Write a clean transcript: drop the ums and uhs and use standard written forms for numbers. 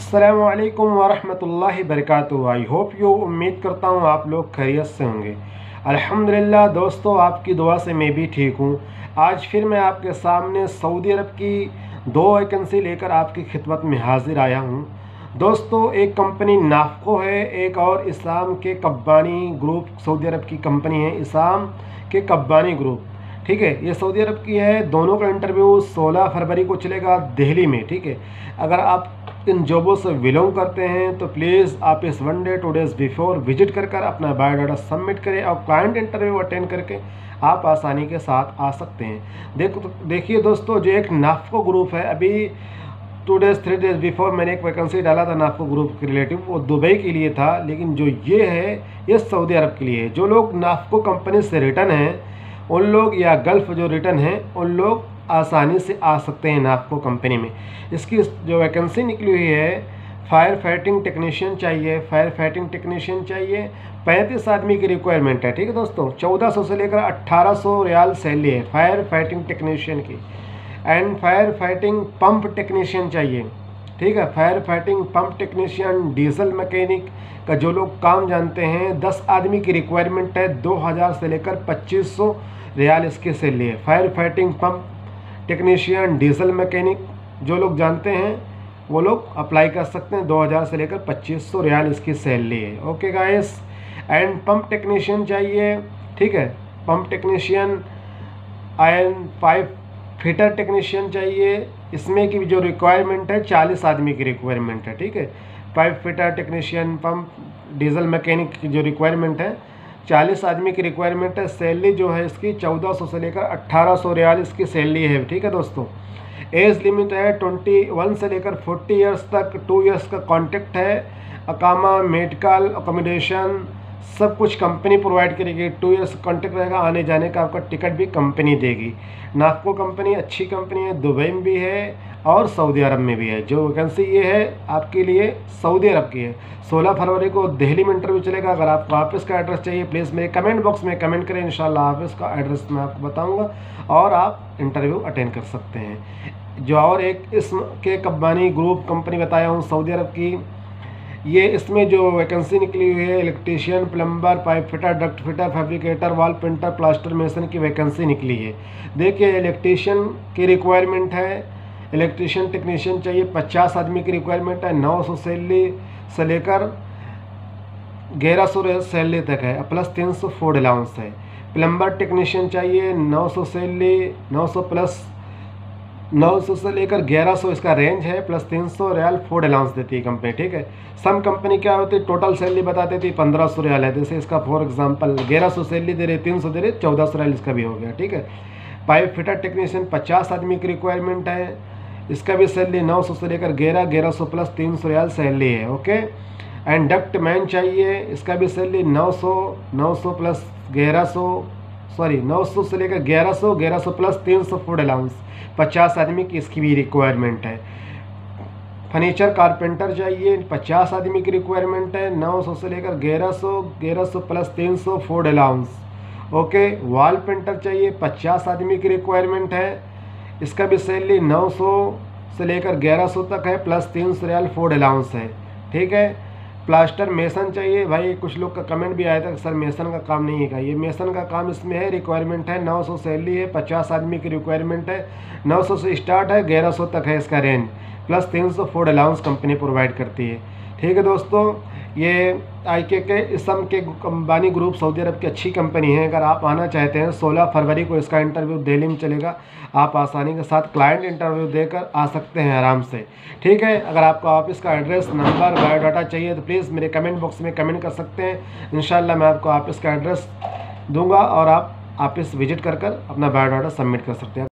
अस्सलामु अलैकुम वरहमतुल्लाहि बरकातुहू। आई होप यू, उम्मीद करता हूँ आप लोग खैरियत से होंगे। अल्हम्दुलिल्लाह दोस्तों, आपकी दुआ से मैं भी ठीक हूँ। आज फिर मैं आपके सामने सऊदी अरब की 2 वैकेंसी लेकर आपकी खिदमत में हाजिर आया हूँ। दोस्तों, एक कंपनी नाफको है, एक और इस्लाम के कब्बानी ग्रुप सऊदी अरब की कंपनी है, इस्लाम के कब्बानी ग्रुप। ठीक है, ये सऊदी अरब की है। दोनों का इंटरव्यू 16 फरवरी को चलेगा दिल्ली में। ठीक है, अगर आप इन जॉबों से बिलोंग करते हैं तो प्लीज़ आप इस 1 डे 2 डेज़ बिफोर विजिट कर अपना बायोडाटा सबमिट करें और क्लाइंट इंटरव्यू अटेंड करके आप आसानी के साथ आ सकते हैं। देखिए दोस्तों, जो एक नाफको ग्रुप है, अभी 2 डेज़ 3 डेज़ बिफोर मैंने एक वैकेंसी डाला था नाफको ग्रुप के रिलेटिव, वो दुबई के लिए था, लेकिन जो ये है ये सऊदी अरब के लिए है। जो लोग नाफको कंपनी से रिटर्न हैं उन लोग, या गल्फ़ जो रिटर्न हैं उन लोग आसानी से आ सकते हैं नाफको कंपनी में। इसकी जो वैकेंसी निकली हुई है, फायर फाइटिंग टेक्नीशियन चाहिए। फायर फाइटिंग टेक्नीशियन चाहिए, 35 आदमी की रिक्वायरमेंट है। ठीक है दोस्तों, 1400 से लेकर 1800 रियाल सैलरी है फायर फाइटिंग टेक्नीशियन की। And fire fighting pump technician चाहिए। ठीक है, fire fighting pump technician, diesel mechanic का जो लोग काम जानते हैं, 10 आदमी की रिक्वायरमेंट है। 2000 से लेकर 2500 रियाल इसके सैलरी है। Fire fighting pump technician, diesel mechanic जो लोग जानते हैं वो लोग अप्लाई कर सकते हैं। 2000 से लेकर 2500 रियाल इसकी सैलरी है। Okay guys, and pump technician चाहिए। ठीक है, pump technician, iron pipe fitter technician चाहिए। इसमें की जो रिक्वायरमेंट है 40 आदमी की रिक्वायरमेंट है। ठीक है, pipe fitter technician, pump diesel mechanic की जो रिक्वायरमेंट है 40 आदमी की रिक्वायरमेंट है। सैलरी जो है इसकी 1400 से लेकर 1800 रियाल इसकी सैलरी है। ठीक है दोस्तों, एज लिमिट है 21 से लेकर 40 ईयर्स तक। 2 ईयर्स का कॉन्ट्रैक्ट है। अकामा, मेडिकल, अकोमोडेशन सब कुछ कंपनी प्रोवाइड करेगी। 2 ईयर्स कॉन्ट्रैक्ट रहेगा, आने जाने का आपका टिकट भी कंपनी देगी। नाफको कंपनी अच्छी कंपनी है, दुबई में भी है और सऊदी अरब में भी है। जो वैकेंसी ये है आपके लिए सऊदी अरब की है। 16 फरवरी को दिल्ली में इंटरव्यू चलेगा। अगर आपको ऑफिस का एड्रेस चाहिए प्लीज़ मेरे कमेंट बॉक्स में कमेंट करें, इंशाल्लाह ऑफिस का एड्रेस मैं आपको बताऊंगा और आप इंटरव्यू अटेंड कर सकते हैं। जो और एक इसके कब्बानी ग्रुप कंपनी बताया हूँ सऊदी अरब की, ये इसमें जो वैकेंसी निकली हुई है electrician, plumber, pipe fitter, duct fitter, fabricator, wall painter, plaster mason की वैकेंसी निकली है। देखिए, इलेक्ट्रीशियन की रिक्वायरमेंट है। इलेक्ट्रीशियन टेक्नीशियन चाहिए, 50 आदमी की रिक्वायरमेंट है। 900 सैलरी से लेकर 1100 सैलरी तक है, प्लस 300 फूड अलाउंस है। प्लम्बर टेक्नीशियन चाहिए, 900 सैलरी, 900 प्लस 900 से लेकर 1100 इसका रेंज है, प्लस 300 रियाल फूड अलाउंस देती है कंपनी। ठीक है, सम कंपनी क्या होती है टोटल सैलरी बता देती 1500 रियाल है। जैसे इसका फॉर एग्जांपल 1100 सैलरी दे रहे, 300 दे रहे, 1400 रियाल इसका भी हो गया। ठीक है, पाइप फिटर टेक्नीशियन 50 आदमी की रिक्वायरमेंट है। इसका भी सैलरी 900 से लेकर 1100 प्लस 300 रियाल सैलरी है। ओके, एंड डक्ट मैन चाहिए, इसका भी सैलरी 900 प्लस 900 से लेकर 1100 प्लस 300 फूड अलाउंस, 50 आदमी की इसकी भी रिक्वायरमेंट है। फर्नीचर कारपेंटर चाहिए, 50 आदमी की रिक्वायरमेंट है। 900 से लेकर 1100 plus 300 food allowance. Okay, wall painter चाहिए, 50 आदमी की रिक्वायरमेंट है। इसका भी सैलरी 900 से लेकर 1100 तक है, प्लस 300 रियाल फूड अलाउंस है। ठीक है, प्लास्टर मेसन चाहिए। भाई कुछ लोग का कमेंट भी आया था कि सर मेसन का काम नहीं है। ये मेसन का काम इसमें है, रिक्वायरमेंट है। 900 सैलरी है, 50 आदमी की रिक्वायरमेंट है। 900 से स्टार्ट है, 1100 तक है इसका range, plus 300 food allowance company provide करती है। ठीक है दोस्तों, ये आईके के इसम के कंबानी ग्रुप सऊदी अरब की अच्छी कंपनी है। अगर आप आना चाहते हैं 16 फरवरी को इसका इंटरव्यू दिल्ली में चलेगा। आप आसानी के साथ क्लाइंट इंटरव्यू देकर आ सकते हैं आराम से। ठीक है, अगर आपको ऑफिस का एड्रेस, नंबर, बायोडाटा चाहिए तो प्लीज़ मेरे कमेंट बॉक्स में कमेंट कर सकते हैं। इंशाल्लाह मैं आपको ऑफिस का एड्रेस दूंगा और आप ऑफिस विजिट कर अपना बायोडाटा सबमिट कर सकते हैं।